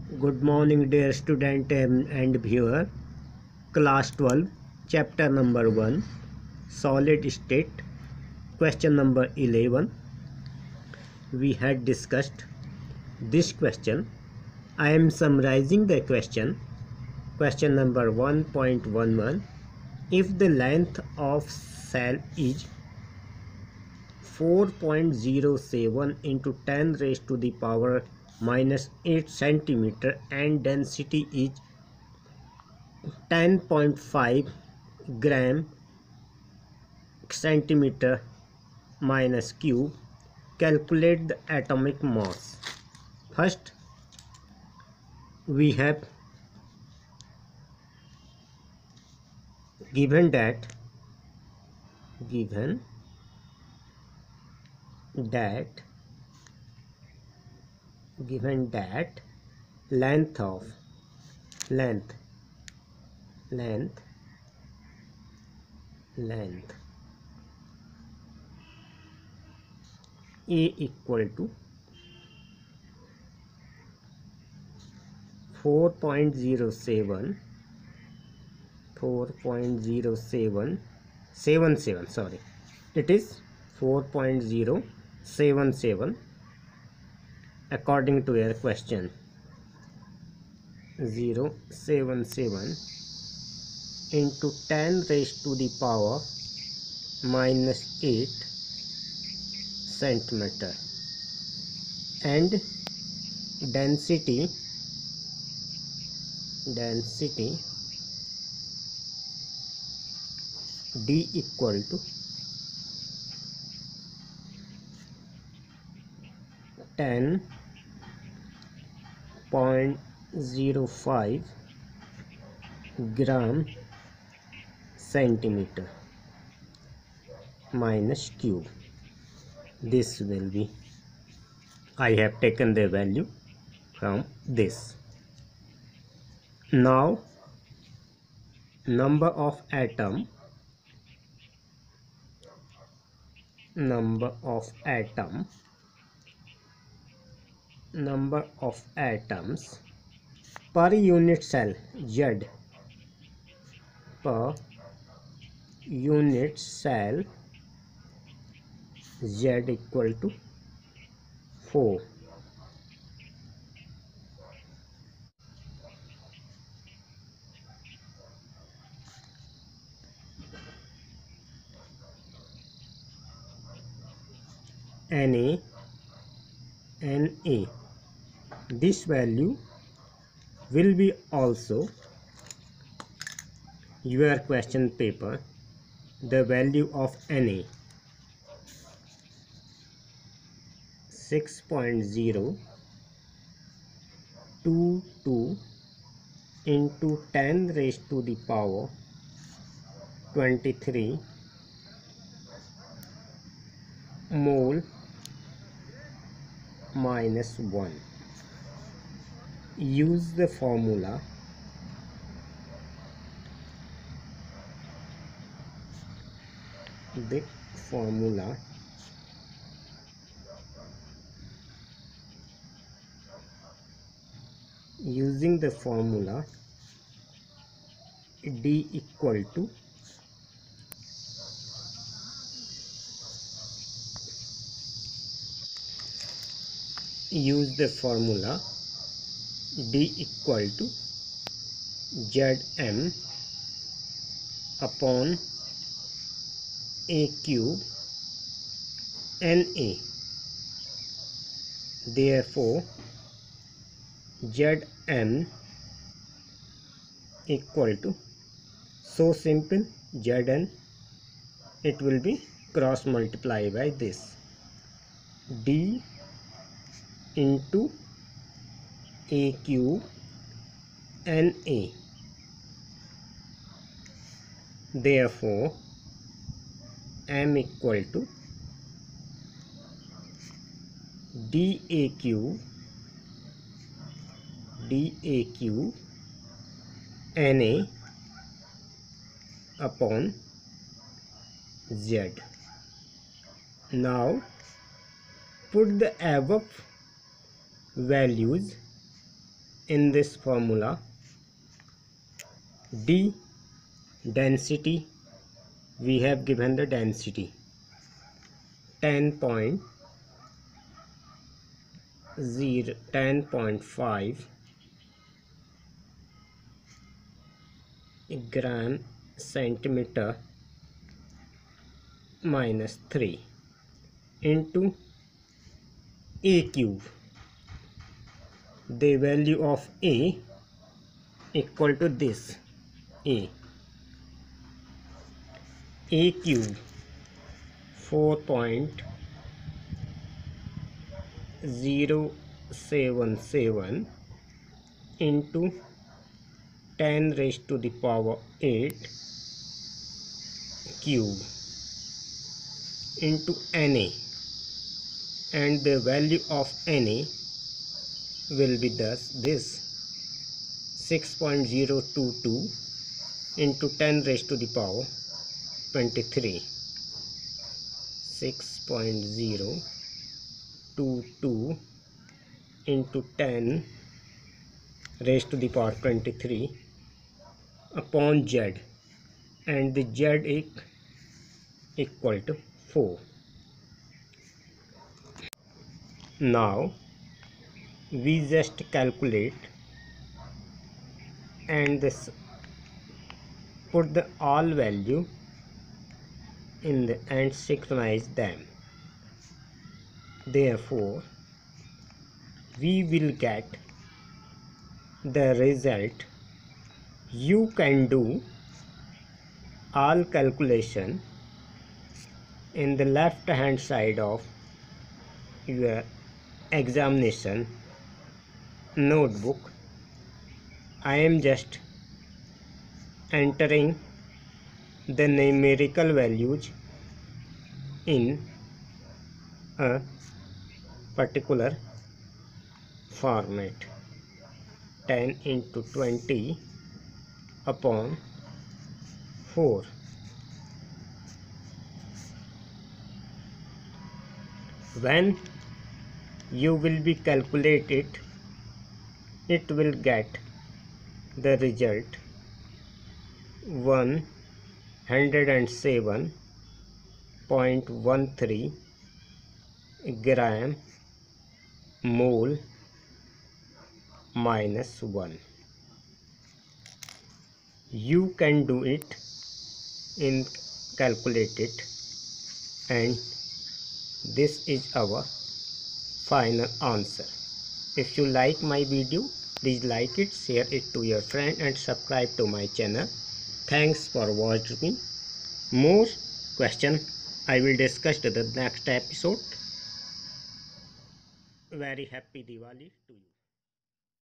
Good morning, dear student and viewer. Class 12, chapter number 1, solid state, question number 11. We had discussed this question. I am summarizing the question. Question number 1.11. If the length of cell is 4.07 into 10 raised to the power minus 8 centimeter and density is 10.5 gram centimeter minus cube, calculate the atomic mass. First we have given that length A equal to 4.07 sorry, it is 4.077 according to your question. 077 into 10 raised to the power minus 8 centimeter and density D equal to 10.05 gram centimeter minus cube. This will be, I have taken the value from this. Now number of atoms per unit cell Z, per unit cell Z equal to 4. Na, this value will be also your question paper. The value of Na 6.022 into 10 raised to the power 23 mole minus 1. Use the formula using the formula D equal to Zm upon A cube Na. Therefore Zm equal to, so simple, Zn, it will be cross multiply by this D into A cube Na. Therefore M equal to dA cube Na upon Z. Now put the above values in this formula, D density, we have given the density 10.5 gram centimeter minus 3 into A cube. The value of A equal to this A cube 4.077 into 10 raised to the power 8 cube into Na, and the value of Na will be thus this 6.022 into 10 raised to the power 23. 6.022 into 10 raised to the power 23 upon Z, and the Z is equal to 4. Now we just calculate and this put the all value in the and synchronize them. Therefore we will get the result. You can do all calculation in the left hand side of your examination notebook. I am just entering the numerical values in a particular format. 10 into 20 upon 4. When you will be calculated, it will get the result 107.13 gram mole minus 1. You can do it in calculated, and this is our final answer. If you like my video, please like it, share it to your friend and subscribe to my channel. Thanks for watching. More question I will discuss in the next episode. Very happy Diwali to you.